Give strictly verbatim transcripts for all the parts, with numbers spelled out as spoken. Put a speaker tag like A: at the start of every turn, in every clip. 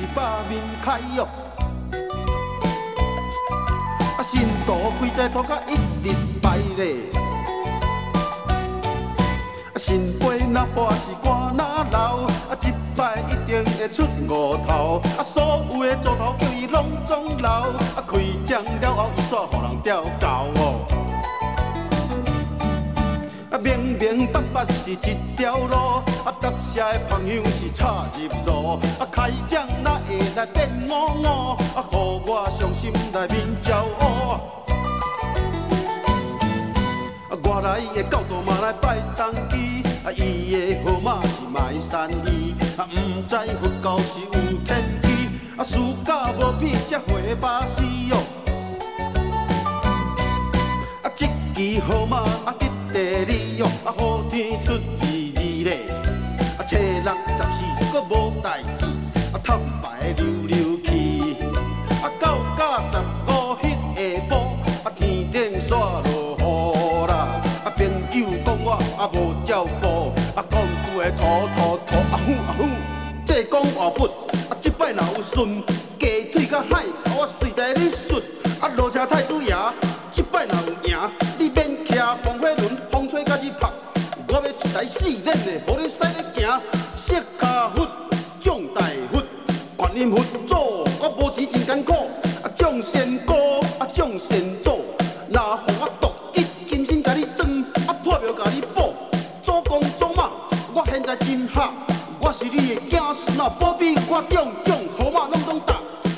A: 百面开约。啊，新度规在涂甲一日白咧。啊，新杯若破是肝若流，啊，一摆一定会出五头。啊，所有的组头叫伊拢总留。啊，开奖了后，伊煞互人调教哦。 啊，明明白白是一条路，啊，搭车的朋友是插入路，啊，开奖哪会来变五五，啊，互我伤心来面焦乌。啊，外来的教导嘛来拜当机，啊，伊的号码是卖善意，啊，毋知佛教是有天机，啊，事假无片才会巴死哟。啊，这支号码啊。 第二哦，啊，好天出字字咧，啊，初六十四搁无代志，啊，坦白溜溜去，啊，九甲十五迄下晡，啊，天顶煞落雨啦，啊，朋友讲我啊无照顾，啊，讲句的吐吐吐，啊呼啊呼，这讲话本，啊，这摆若有顺，鸡腿甲海头啊随在你顺，啊，落车太子爷，这摆若有赢，你免骑风火轮。 风吹甲日晒，我要一台四轮的，互你驶咧行。色卡佛，将大佛，观音佛祖，我无钱真艰苦。啊，将仙姑，啊将仙祖，若互我独吉，金身甲你装，啊破庙甲你补。祖公祖妈，我现在真合，我是你的子孙啊，保庇我中奖号码拢总答。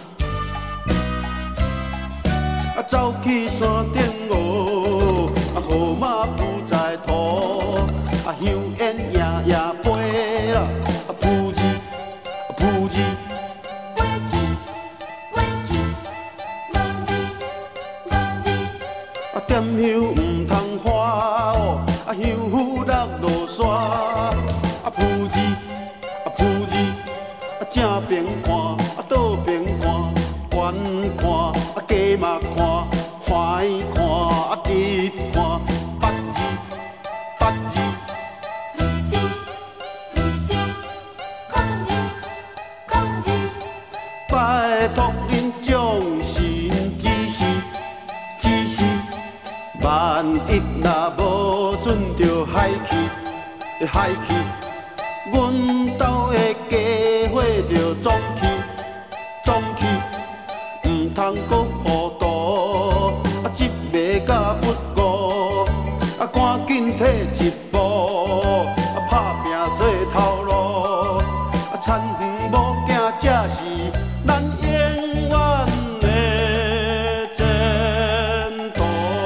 A: 啊，走去山顶哦，啊号码铺。 啊，香烟夜夜飞啦，啊，扑字，啊，扑字，飞去，飞去，无字，无字。啊，点香唔通花哦，啊，香火落落山。啊，扑字，啊，扑字，啊，正边看，啊，倒边看，悬看，啊，低嘛看，坏看，啊，直看。 拜托恁将心指示，指示。万一若无准着海去，海去。阮兜的家伙着总去，总去。毋通搁糊涂，啊，一袂甲不顾，啊，赶紧退一步，啊，拍拼做头路，啊，田园无惊才是。 咱永远的前途。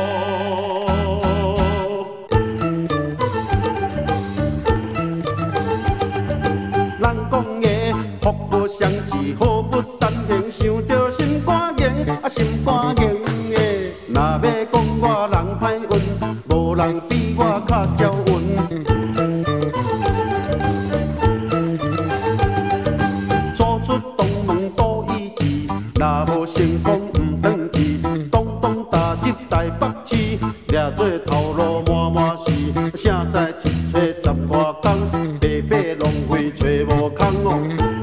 A: 人讲的福无双至，祸不单行，想着心肝硬，啊心肝硬的。若要讲我人歹运，无人比我较招运。 若无成功毋转去，东东打入台北市，掠做头路满满是。谁知一找十外工，白白浪费找无空哦。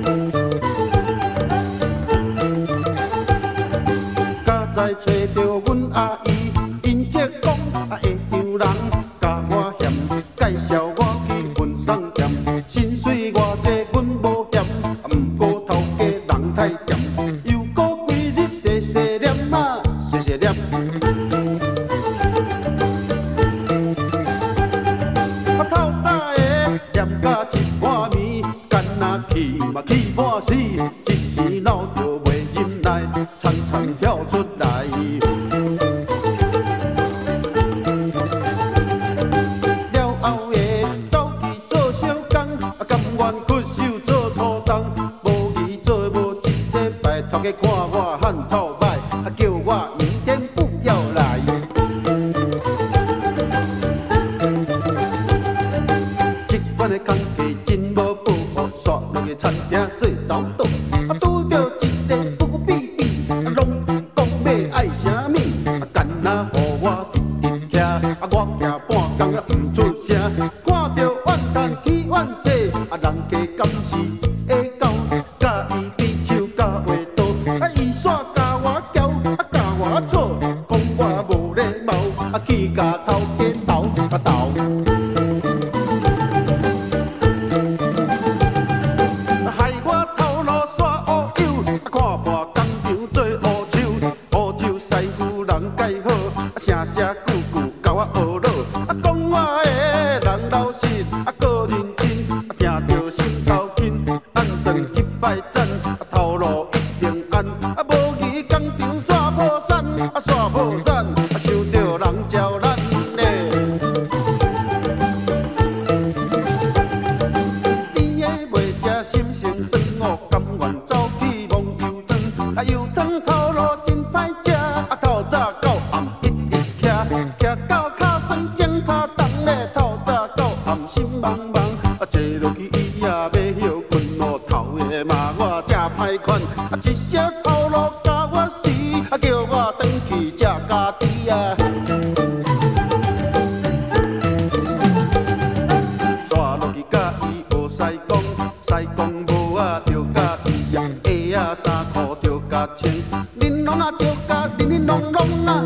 A: 甲在找着阮阿姨，因则讲啊会张人，甲我嫌介绍我去运送店，薪水偌济阮无嫌，毋过头家人太咸。 谢谢念啊，谢谢念。啊，透早的念甲一半暝，干那去嘛去半死，一时闹着袂忍耐，惨惨跳出来。了后的走去做小工，啊，甘愿屈手做粗工，无义做无一礼拜，头家看我汉臭。 叫我明天不要来。这款的工课真无报，煞落去餐厅做走倒。啊，拄着一个咕咕哔哔，拢唔讲要爱啥物，啊，干那互我直直徛，啊，我徛半工啊唔出声，看着怨叹起怨济，啊，人家敢是会狗，甲伊比手。 老实，啊，搁认真，啊，听着心头紧，按算一摆赞，啊，头路一定安，啊，无疑工厂煞破产，啊，煞破产，啊，想着人招咱嘞。甜的袂食，心生酸哦，甘愿走去望油汤，啊，油汤头路真歹食，啊，透早到暗一直徛，徛到脚酸肿脚重咧，透早到暗心茫茫，啊，坐落去伊也要休困哦，头的嘛我真歹款，啊，一声头路甲我死，啊，叫我转去食家己啊。刷落去甲伊学西讲，西讲无啊着甲伊啊，鞋啊衫裤着甲穿，玲珑啊着甲玲玲珑珑啊。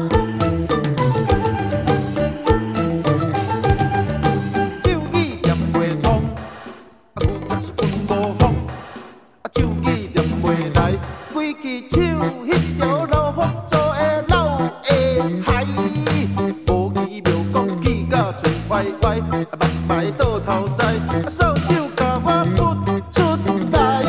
A: 手语念袂通，啊牛角是分无风，啊手语念袂来，规支手迄条老福做的老的海，无奇妙讲起甲嘴歪歪，啊目白倒头栽，啊扫帚甲我扑出来。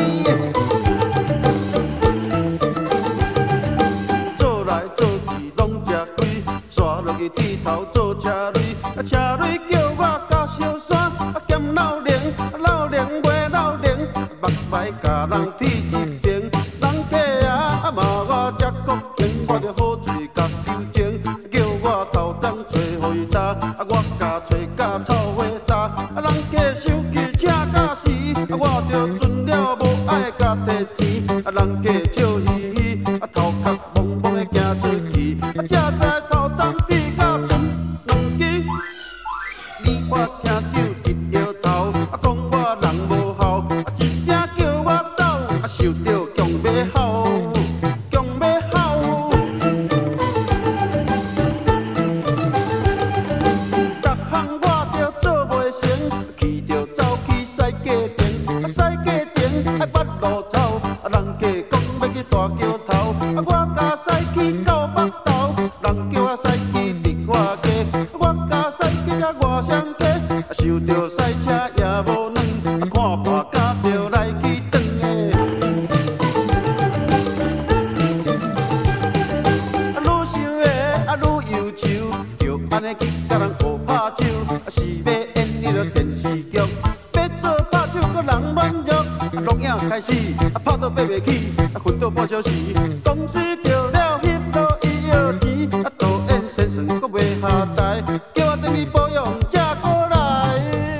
A: 做来做去拢吃亏，刷落去地头做车雷，啊车雷叫我甲小山，啊兼老龄，老龄袂老龄，目白甲人剃一边，人客啊啊骂我这国情，我着好嘴甲纠正，叫我头前找回答，啊我甲找甲臭花渣，啊人客生气请甲死，啊我着准了无爱甲摕钱，啊人客笑嘻嘻，啊头壳懵懵的行出去，啊才知头前剃甲剩两支，你我听着一摇头，啊讲我人无效，啊一声叫我走，啊受着强要好，强要好。逐项我着做袂成，去着走去西家店，啊西家店爱捌路草，啊人家讲要去大桥头，啊我甲西去到北头，人叫我西去直我家，我甲西去到外双溪，啊想着西车也无软，啊看破甲着来去转的。啊愈想的啊愈忧愁，着安尼去甲人学拍手，啊是要演迄个电视剧，要做拍手搁人满足，啊录影开始，啊拍到爬袂起，啊瞓到半小时，公司着了迄落医药钱，啊导演先生搁袂下台，叫我等你保养才过来。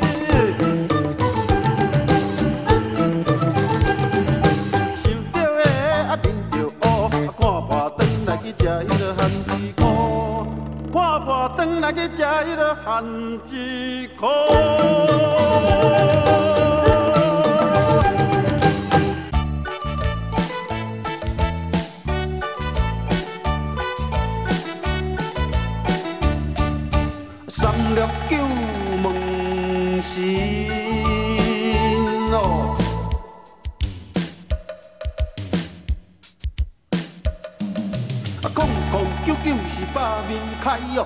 A: 想着的啊面着乌，啊看破转来去食迄个番薯裤，看破转来去食迄个番薯裤。三六九问心哦，啊空空九九是百面开哟，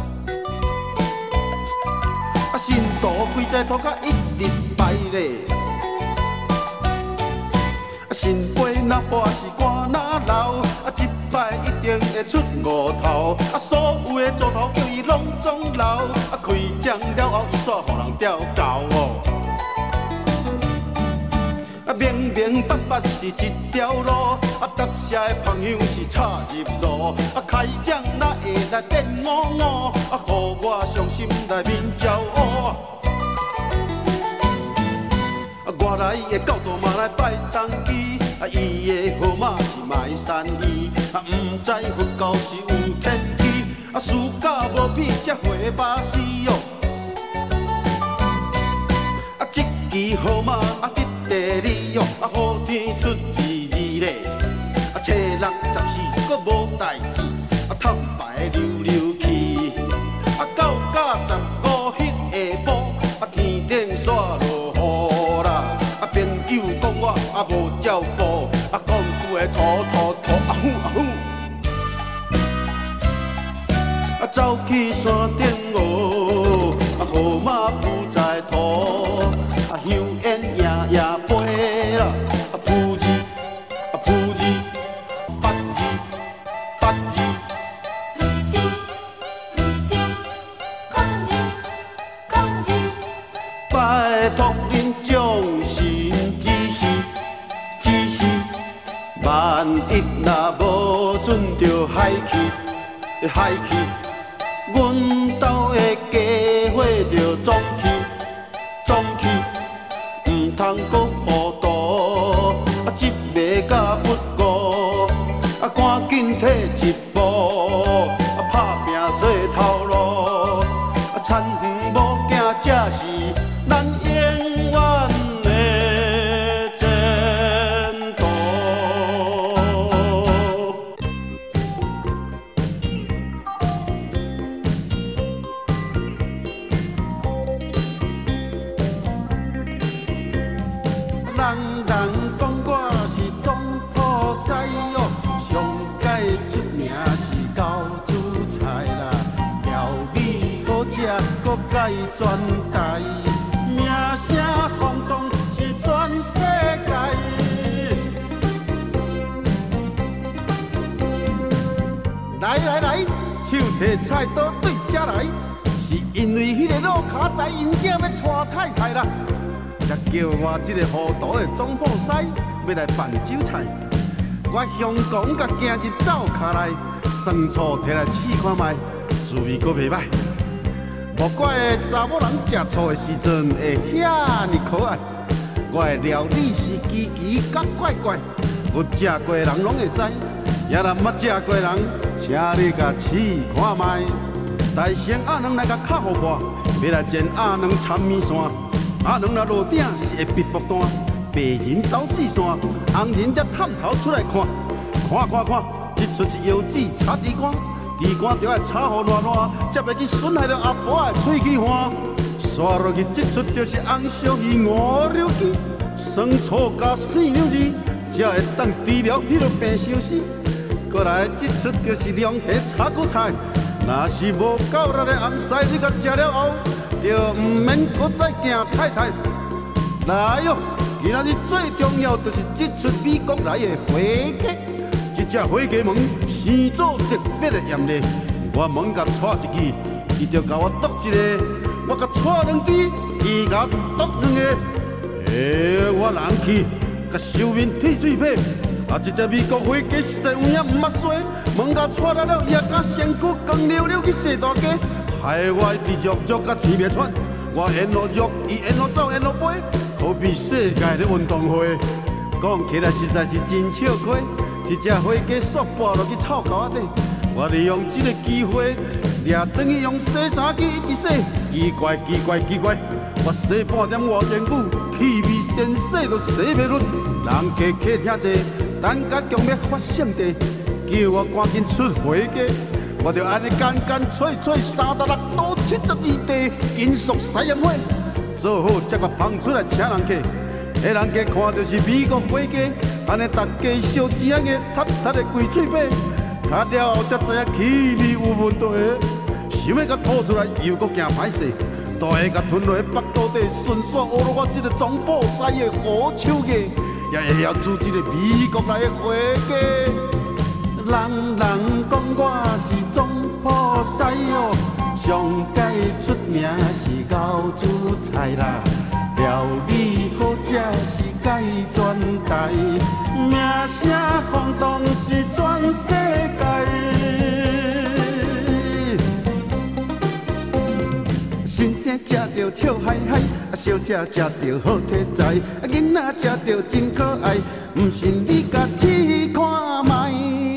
A: 啊新道规在涂骹一日排咧，啊新杯若破是肝若流，啊一摆一定会出五头，啊所有的组头叫伊拢总留，啊开奖了后伊煞互人调教哦。啊明明白白是一条路，啊搭车的朋友是插入路，啊开奖哪会来变五五，啊互我伤心来面焦乌。啊外来的教导嘛来拜当机，啊伊的号码是卖善意，啊毋知佛教是有天机，啊事假无片才会巴死哟。啊这支号码啊得第二哟，啊好天出字字咧，啊初六十四搁无代志，啊坦白溜溜去，啊九甲十五迄下晡，啊天顶煞落雨啦，啊朋友讲我啊无照顾，啊讲句的吐吐吐啊呼啊呼，啊走去山顶哦，啊号码。 在土，啊香烟夜夜飞啦，啊扑字啊扑字，八字八字。
B: 是是控制控制，
A: 拜托恁将心指示指示，万一若无准着海去海去。 阮兜的家伙着总去总去，唔通搁糊涂，啊一袂甲不顾，啊赶紧退一步，啊拍拼做头路，啊田园某囝才是咱永远的前途。 人人讲我是总普师哦，上界出名是高主菜啦，料理好食，搁甲伊传代，名声轰动是全世界。来来来，手提菜刀对遮来，是因为迄个老卡仔因囝要娶太太啦。 才叫我这个糊涂的总铺师要来办酒菜。我香港甲行入灶卡内，酸醋摕来试看卖，滋味阁袂歹。莫怪查某人食醋的时阵会遐尼可爱。我的料理是奇奇甲怪怪，有食过的人拢会知，也若捌食过的人，请你甲试看卖。大声鸭卵来甲敲互我，要来煎鸭卵掺面线。 鸭卵若落鼎是会白薄单，白人走四线，红人才探头出来看，看看看，这出是腰子炒猪肝，猪肝就要炒好烂烂，才袂去损害到阿婆的喙齿花。刷落去，这出就是红烧鱼五柳鸡，酸醋加四两字，才会当治疗迄落病相思。过来，这出就是凉皮炒韭菜，若是无够力的红菜，你甲食了后。 就唔免搁再惊太太。来哟，今仔日最重要就是这出美国来的花鸡。这只花鸡毛生做特别的盐粒，我猛甲带一支，伊就甲我剁一个；我甲带两支，伊甲我剁两个。诶，我人去，甲收面剃水皮。啊，这只美国花鸡实在有影唔捌洗，猛甲带来了，伊也甲仙骨光溜溜去洗大鸡。 害我直肉肉甲天袂喘，我沿路肉，伊沿路走，沿路飞，好比世界的运动会。讲起来实在是真笑亏，一只花鸡煞跋落去臭狗仔底。我利用这个机会，掠转去用洗衫机一直洗，奇怪奇怪奇怪，我洗半点偌真久，气味先洗都洗袂落。人家客听者，等甲强要发性地，叫我赶紧出花鸡。 我着安尼干干脆脆三十六度七十二地金属西盐花，做好才甲放出来请人客。迄人客看到是美国花鸡，安尼大家小只仔个塌塌的龟嘴巴，塌了后才知影气味有问题。想要甲吐出来又搁惊歹势，大下甲吞落去腹肚底，顺续学了我这个总部师的好手艺，也会晓煮这个美国来的花鸡。 人人讲我是总铺师哦，上界出名是高主菜啦，料理好食是甲伊传代，名声轰动是全世界。新鲜食着笑嗨嗨，啊小食食着好体材，啊囡仔食着真可爱，毋信你甲试看卖。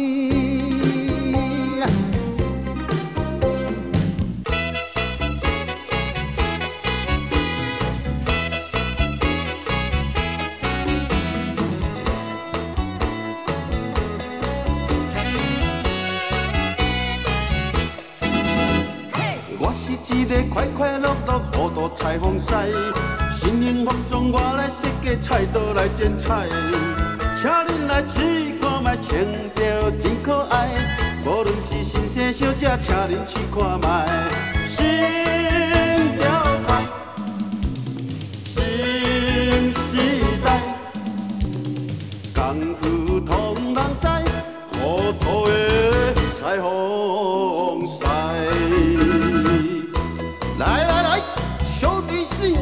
A: 一个快快乐乐、糊涂裁缝师，新幸福中我来设计菜刀来煎菜，请恁来试看卖，穿着真可爱。无论是新鲜小食，请恁试看卖。新招牌，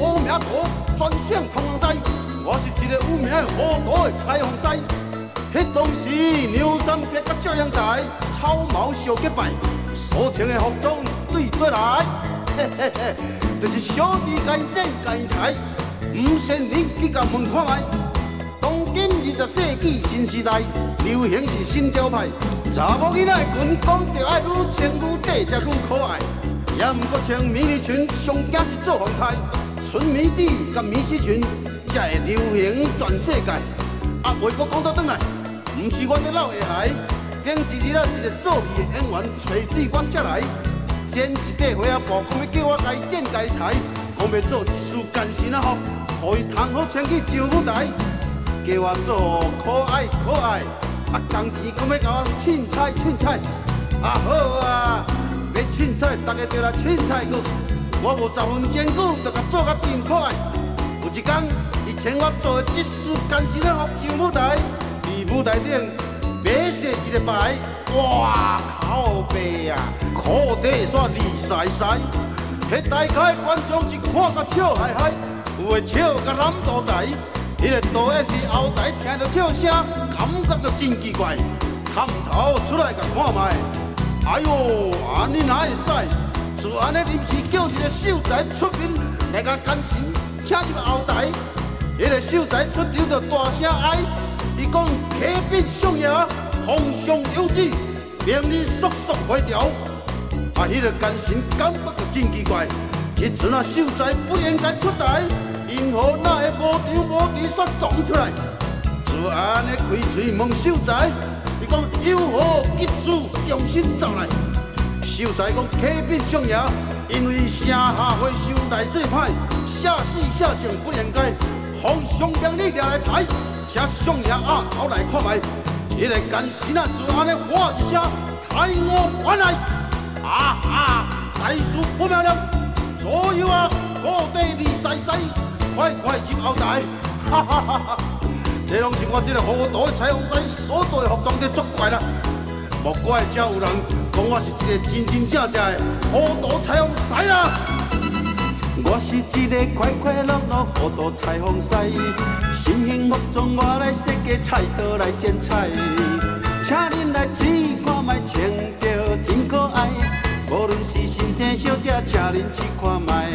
A: 好名图，全省通人知。我是一个有名的好多的彩虹师。迄当时牛山伯甲照阳台草帽相结拜，所穿的服装对对来，嘿嘿嘿，就是小弟家剪家裁，唔信恁去甲问看卖。当今二十世纪新时代，流行是新潮派，查某囡仔群讲着爱愈穿愈短，才愈可爱。也毋过穿迷你裙，上惊是做风台，纯迷底甲迷丝裙，才会流行全世界。啊，话阁讲倒转来，毋是我咧闹下海，顶一日啊，一个做戏的演员找对我才来，剪一块花仔布，讲要叫我家剪家裁，讲要做一束干身仔服，互伊通好穿去上舞台，叫我做可爱可爱，啊，工钱讲要甲我凊彩凊彩，啊好啊！要凊彩，大家就来凊彩去。我无十分钟久，就甲做甲真可爱。有一天，伊请我做的这束干身仔服上舞台，伫舞台顶摆设一个牌，哇靠背啊，裤底煞利晒晒。迄台下的观众是看甲笑嗨嗨，有的笑甲揽肚财。迄个导演伫后台听到笑声，感觉就真奇怪，探头出来甲看卖。哎呦，安尼哪会使？就安尼临时叫一个秀才出面来甲干神请入后台。迄个秀才出场就大声哀，伊讲启禀相爷，皇上有旨，命你速速回朝。啊，迄个干神感觉就真奇怪，迄阵啊秀才不应该出台，因何那会无场无地煞撞出来？就安尼开嘴问秀才。伊讲有何急事，重新走来。秀才讲启禀相爷，因为城下回收来最歹，下死下将不应该。皇上命你掠来台，请相爷压头来看卖。迄个干神啊，就安尼喊一声，抬我关来。啊哈！大事不妙了，左右啊，各地二西西，快快入后台！哈哈哈哈！这拢是我这个好大的彩虹师所做的服装在作怪啦，莫怪才有人讲我是一个真真正正的好大彩虹师啦。我是一个快快乐乐好大彩虹师，新幸福中我来设计菜刀来剪彩，请恁来试看卖，穿着真可爱。无论是新生小姐，请恁试看卖。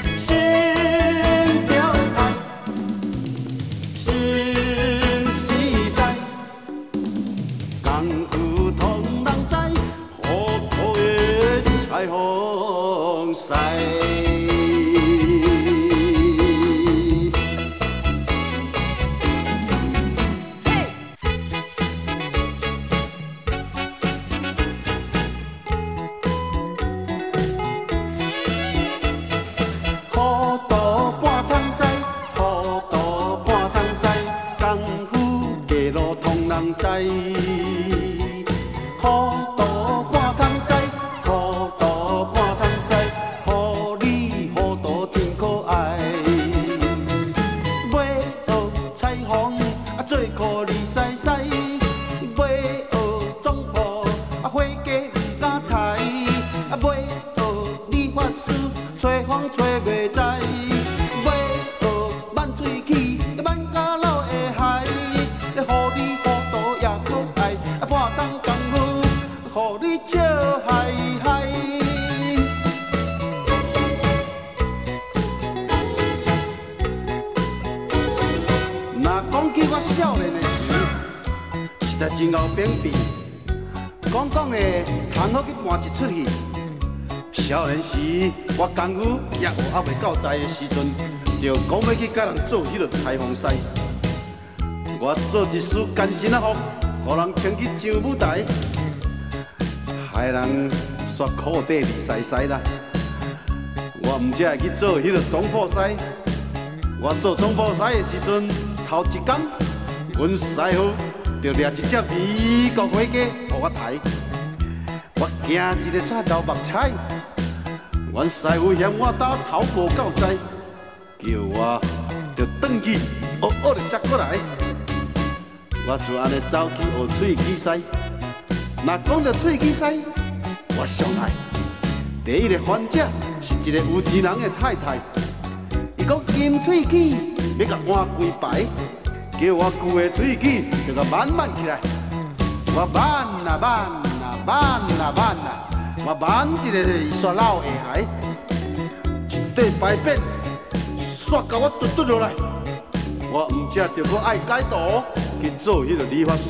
A: 新潮台。彩虹师，好多半桶西，好多半桶西，功夫街路通人知。好多半桶西。真后扁扁，讲讲的通好去搬一出戏。少年时我功夫也学还袂到在的时阵，就讲要去甲人做迄个彩虹师。我做一束干身仔服，互人牵去上舞台，害人煞裤底利晒晒啦。我毋才会去做迄个总铺师。我做总铺师的时阵，头一工，阮师傅。就掠一只美国火鸡，互我抬。我惊一个出头目菜，阮师傅嫌我打头无够栽，叫我就转去学学了才过来。我就安尼走去学喙齿师。若讲到喙齿师，我上爱第一个患者是一个有钱人的太太， 伊讲金喙齿要甲换规排，叫我旧的喙齿就甲挽挽起来。我挽啊挽啊挽啊挽啊，我挽一个煞老下海，一块牌匾煞甲我嘟嘟落来。我毋只着搁爱改图去做迄个理发师。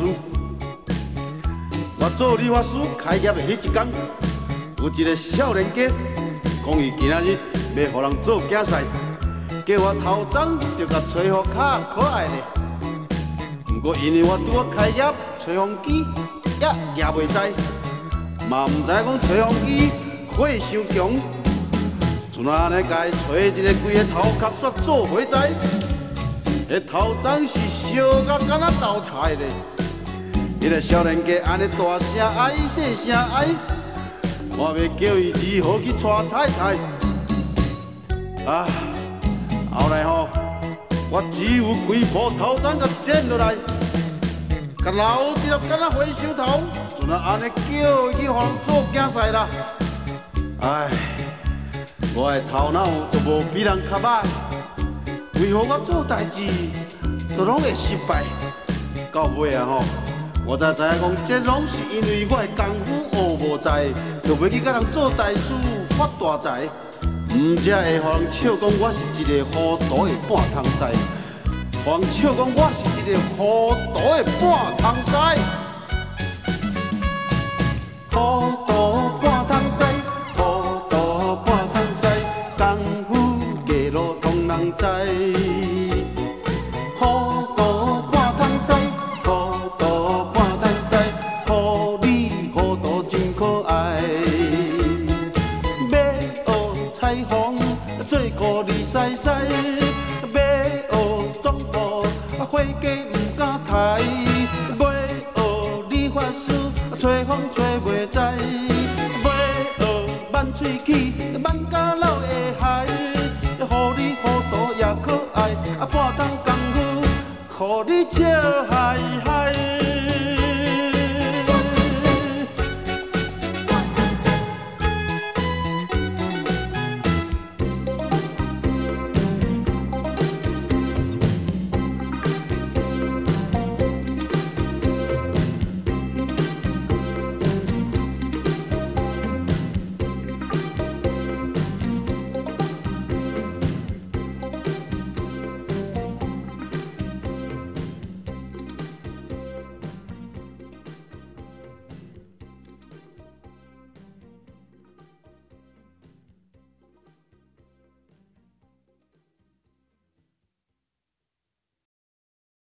A: 我做理发师开业的迄一天，有一个少年家讲伊今仔日要互人做竞赛，叫我头前就甲吹风卡可爱咧。毋过因为我拄啊开业，吹风机也举袂在，嘛毋知讲吹风机火伤强，就安尼甲伊吹一个规个头壳煞做袂在。迄头前是烧甲敢若豆菜咧。迄个少年家安尼大声哀细声哀，我要叫伊如何去娶太太。啊，后来吼，我只有规部头前甲剪落来，甲留一粒敢若火烧头，就那安尼叫伊去互人做竞赛啦。唉，我的头脑都无比人较歹，为何我做代志都拢会失败？到尾啊吼！我才知影讲，这拢是因为我的功夫学无在，就袂去甲人做大事发大财，毋则会互人笑讲我是一个糊涂的半通师，互人笑讲我是一个糊涂的半通师，糊涂半通师，糊涂半通师，功夫艺路通人知。西西要学总部，花家唔敢抬；要学理发师，吹风吹袂在；要学挽喙齿，挽甲老下海。互你糊涂也可爱，啊半桶功夫，互你笑。